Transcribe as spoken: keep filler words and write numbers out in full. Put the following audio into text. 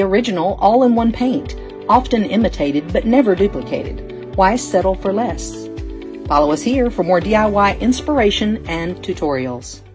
original all-in-one paint, often imitated but never duplicated. Why settle for less? Follow us here for more D I Y inspiration and tutorials.